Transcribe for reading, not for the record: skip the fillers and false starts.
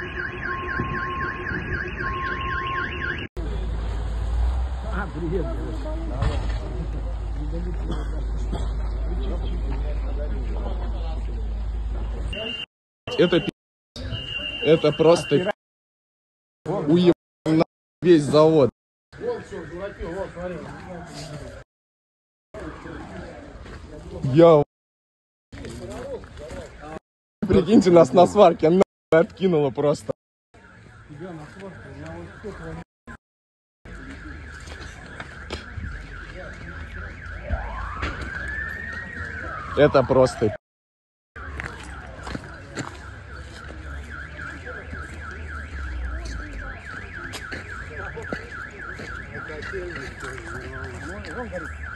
Привет. Это просто уебан на весь завод. Я... Прикиньте, нас на сварке откинуло просто. Это просто... Вон горит.